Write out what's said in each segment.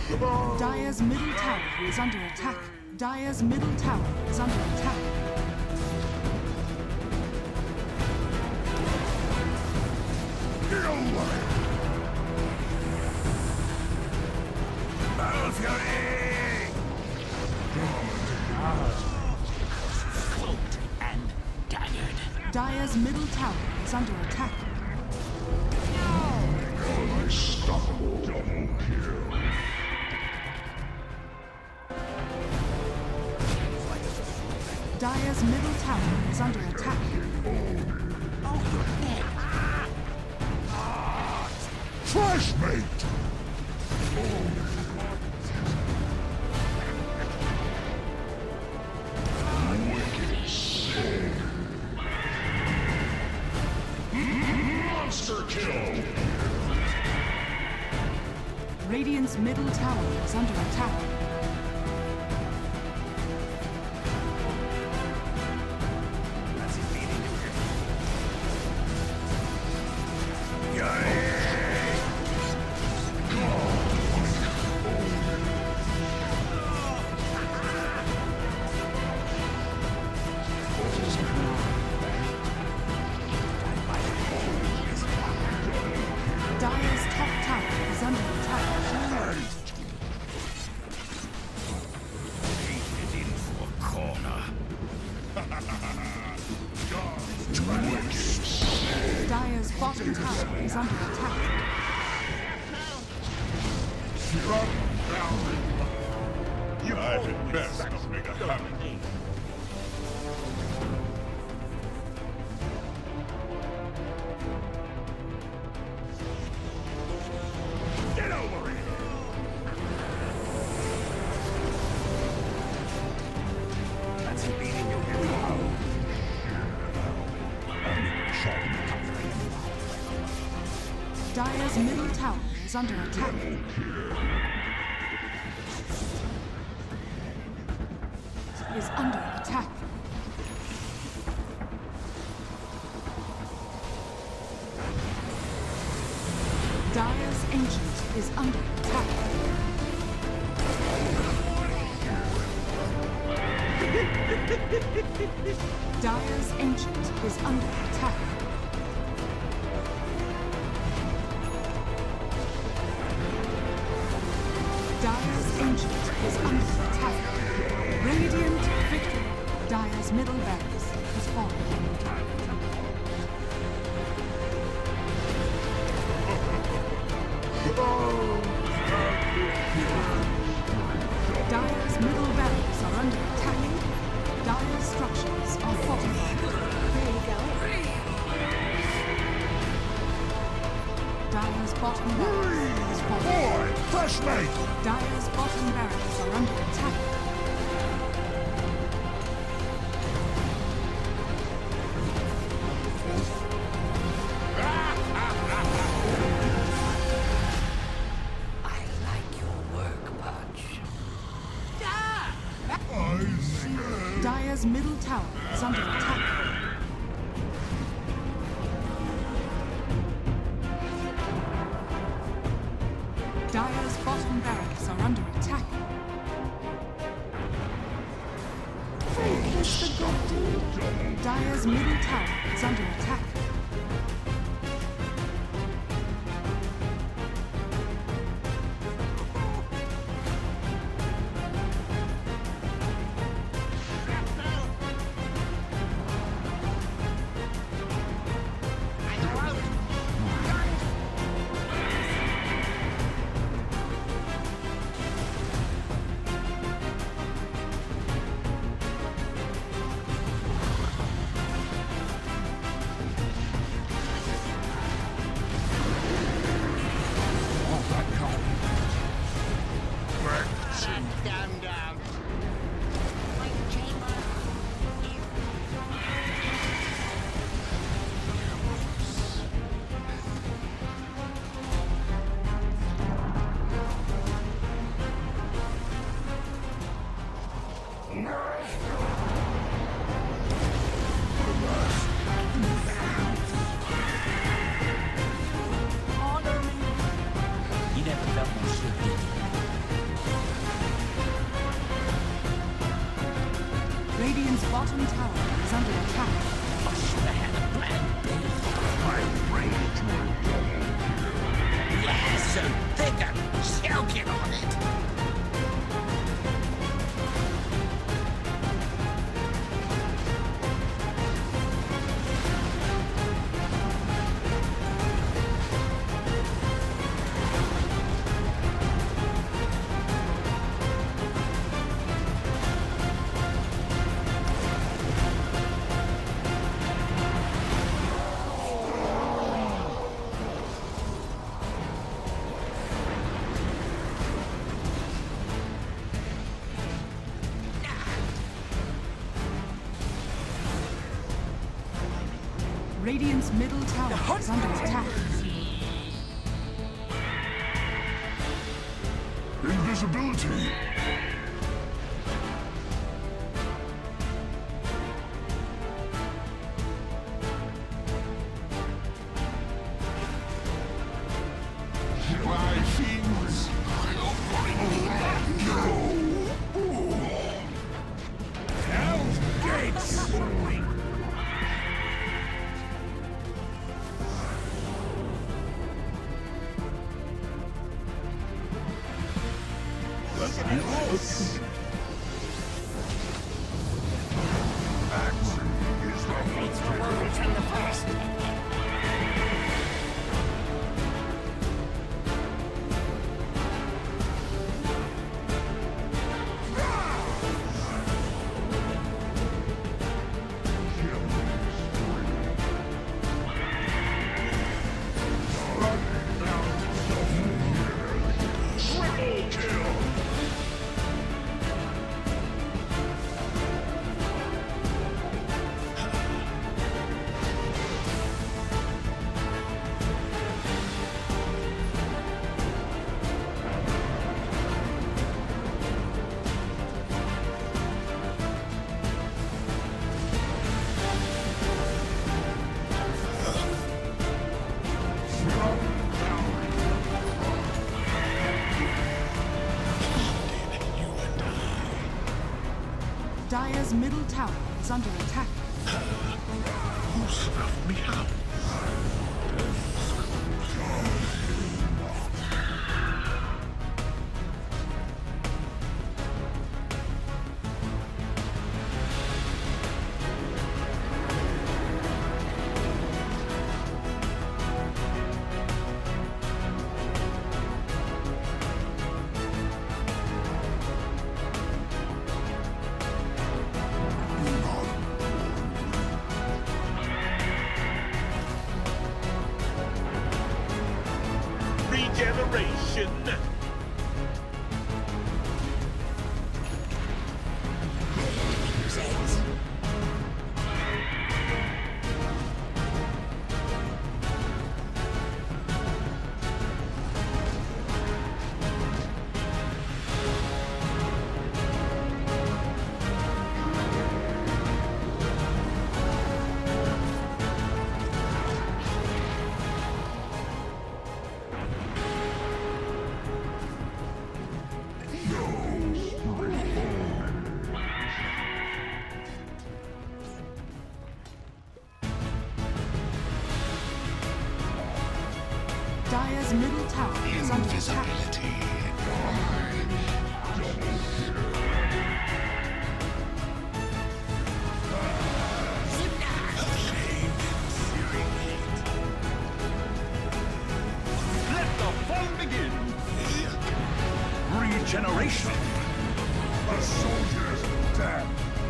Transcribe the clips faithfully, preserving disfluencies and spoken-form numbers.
Dire's middle tower is under attack. Dire's middle tower is under attack. Battle Fury! Cloaked and daggered. Dire's middle tower is under attack. Unstoppable double kill. Dire's middle tower is under attack. Oh, you're dead. Trash mate! Wicked soul. Monster kill! Radiant's middle tower is under attack. Dire's top tower is under attack. Painted into a corner. Dire's bottom tower is under attack. You I've at best not make a habit. Get over here! That's a beating you here. Dire's middle tower is under attack. Is under attack. Dire's ancient is under attack. Dire's ancient is under attack. Dire's ancient is under attack. Radiant victory. Dire's middle barracks has fallen. Dire's middle barracks are under attack. Dire's structures are fortified. There you go. Dire's bottom barracks is fallen. Boy, fresh mate! Dire's bottom barracks are under attack. I like your work, Pudge. I swear. Dire's middle tower is under attack. Dire's bottom barracks are under attack. Dire's middle tower is under attack. bottom tower is under attack. I should have had a plan B. I'm ready to Yes, so thicker. Choking on it. Radiant's middle tower is under attack. Invisibility! My things! Hell's Gates! Let's be close. Action is the Faithful will return the first. triple kill. Dire's middle tower is under attack. Who snuffed me out? Regeneration. Dire's middle tower is under attack. Let the fun begin. Regeneration. The soldiers dead.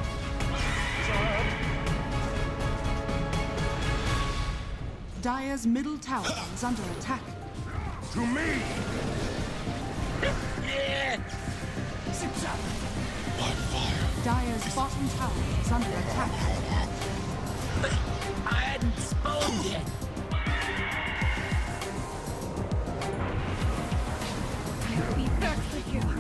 Dire's middle tower is under attack. To me! Zips up. Dire's bottom tower is under attack. I hadn't spawned yet. I'll be back for you.